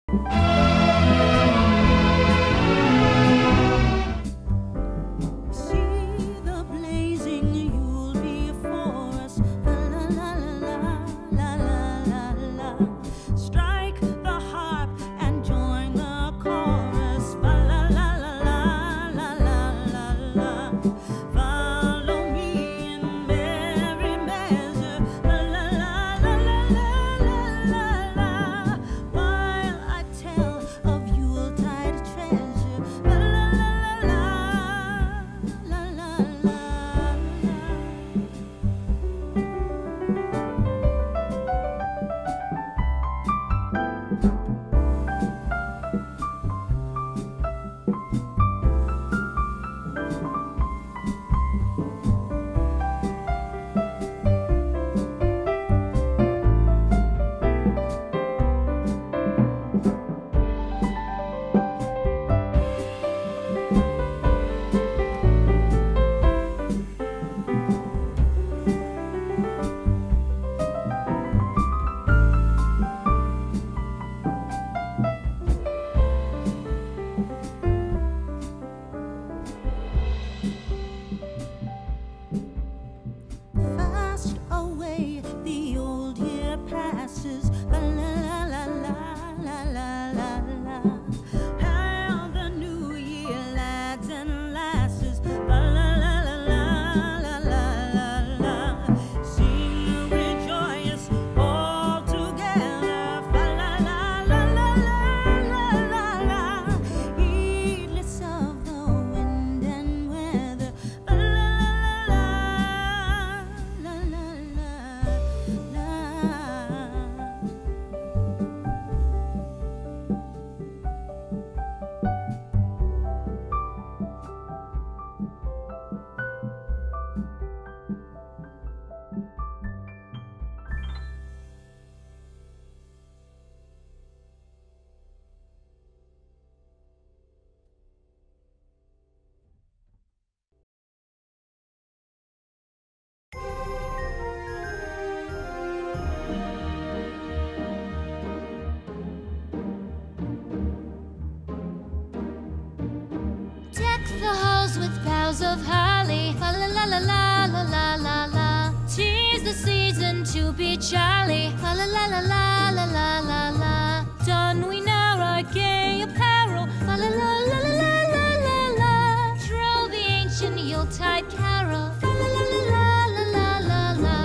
boughs of holly, fa la la la la la la la la. 'Tis the season to be jolly, fa la la la la la la la la. Don we now our gay apparel, fa la la la la la la la la. Troll the ancient Yuletide carol, fa la la la la la la la la.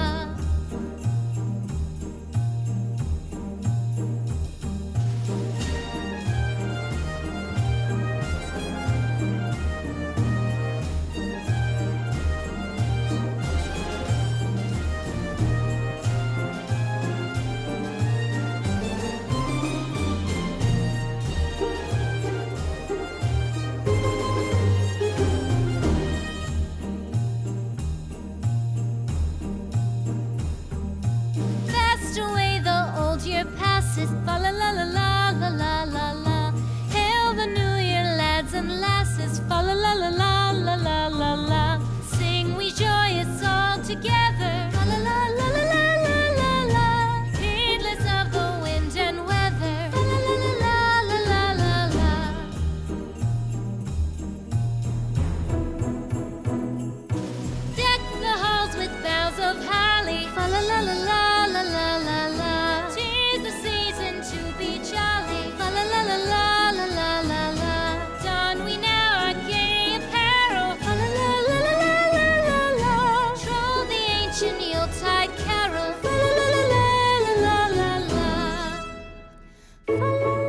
Year passes, fa la la la la la la la la. Hail the new year, lads and lasses, fa la la la la la la la la. Sing we joyous all together, fa la la la la la la la la. Heedless of the wind and weather, fa la la la la la la la la. Deck the halls with boughs of holly, fa la la la la la la la la. Don we now our gay apparel, fa la la la la la la la. Troll the ancient Yuletide carol, fa la la la la la la la.